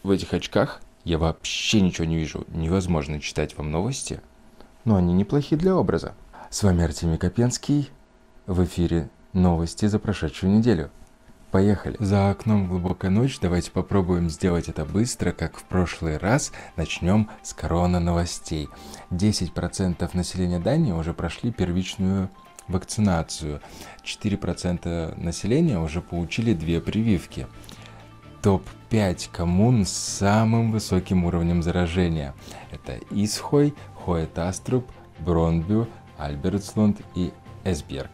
в этих очках я вообще ничего не вижу. Невозможно читать вам новости, но они неплохи для образа. С вами Артемий Копенский. В эфире новости за прошедшую неделю. Поехали. За окном глубокая ночь. Давайте попробуем сделать это быстро, как в прошлый раз. Начнем с корона-новостей. 10% населения Дании уже прошли первичную вакцинацию. 4% населения уже получили 2 прививки. Топ-5 коммун с самым высоким уровнем заражения. Это Исхой, Хоет-Аструб, Бронбю, Альбертслунд и Эсбjerg.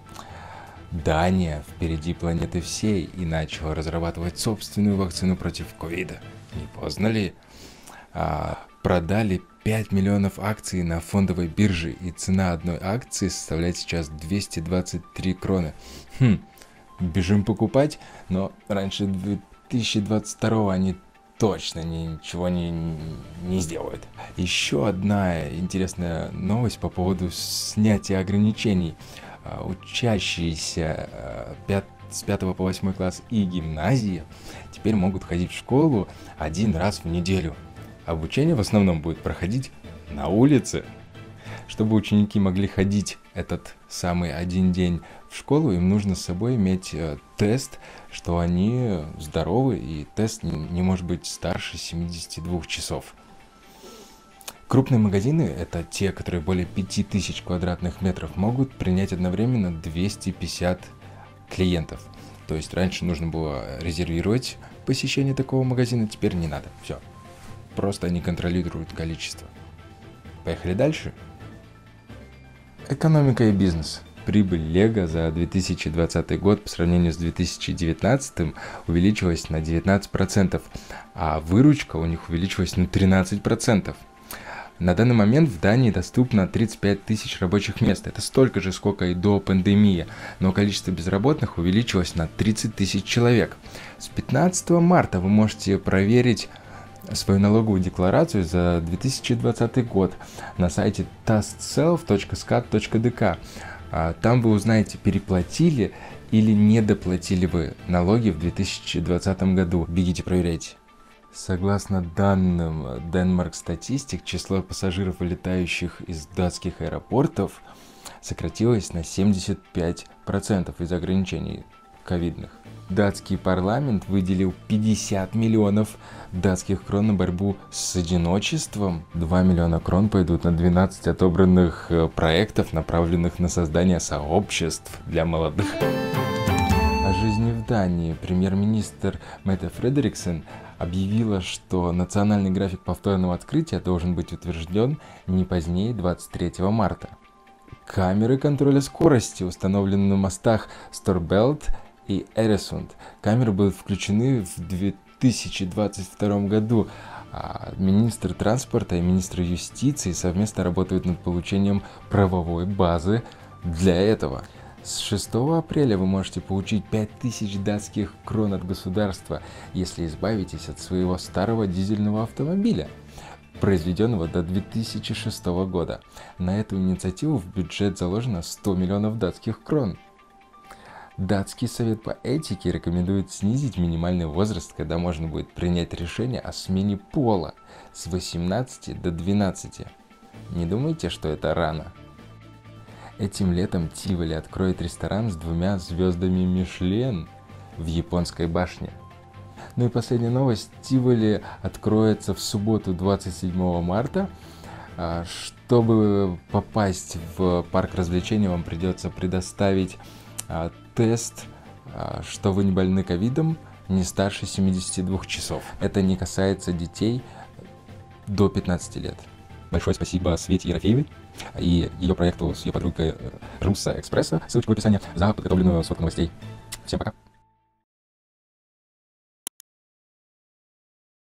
Дания впереди планеты всей и начала разрабатывать собственную вакцину против ковида. Не поздно ли? Продали 5 миллионов акций на фондовой бирже, и цена одной акции составляет сейчас 223 кроны. Бежим покупать, но раньше 2022 они точно ничего не сделают. Еще одна интересная новость по поводу снятия ограничений. Учащиеся с 5 по 8 класс и гимназии теперь могут ходить в школу 1 раз в неделю. Обучение в основном будет проходить на улице. Чтобы ученики могли ходить этот самый 1 день в школу, им нужно с собой иметь тест, что они здоровы, и тест не может быть старше 72 часов. Крупные магазины, это те, которые более 5000 квадратных метров, могут принять одновременно 250 клиентов. То есть раньше нужно было резервировать посещение такого магазина, теперь не надо. Все. Просто они контролируют количество. Поехали дальше. Экономика и бизнес. Прибыль Лего за 2020 год по сравнению с 2019 увеличилась на 19%, а выручка у них увеличилась на 13%. На данный момент в Дании доступно 35 тысяч рабочих мест. Это столько же, сколько и до пандемии, но количество безработных увеличилось на 30 тысяч человек. С 15 марта вы можете проверить свою налоговую декларацию за 2020 год на сайте tastself.scat.dk. Там вы узнаете, переплатили или недоплатили вы налоги в 2020 году. Бегите, проверяйте. Согласно данным Denmark Statistic, число пассажиров, вылетающих из датских аэропортов, сократилось на 75% из ограничений ковидных. Датский парламент выделил 50 миллионов датских крон на борьбу с одиночеством. 2 миллиона крон пойдут на 12 отобранных проектов, направленных на создание сообществ для молодых. О жизни в Дании премьер-министр Метте Фредериксен объявила, что национальный график повторного открытия должен быть утвержден не позднее 23 марта. Камеры контроля скорости установлены на мостах Сторбелт и Эресунд. Камеры будут включены в 2022 году. Министр транспорта и министр юстиции совместно работают над получением правовой базы для этого. С 6 апреля вы можете получить 5000 датских крон от государства, если избавитесь от своего старого дизельного автомобиля, произведенного до 2006 года. На эту инициативу в бюджет заложено 100 миллионов датских крон. Датский совет по этике рекомендует снизить минимальный возраст, когда можно будет принять решение о смене пола с 18 до 12. Не думайте, что это рано. Этим летом Тиволи откроет ресторан с 2 звездами Мишлен в японской башне. Ну и последняя новость. Тиволи откроется в субботу 27 марта. Чтобы попасть в парк развлечений, вам придется предоставить тест, что вы не больны ковидом, не старше 72 часов. Это не касается детей до 15 лет. Большое спасибо Свете Ерофеевой и ее проекту с ее подругой Руссо Экспресса, ссылочка в описании, за подготовленную сводку новостей. Всем пока!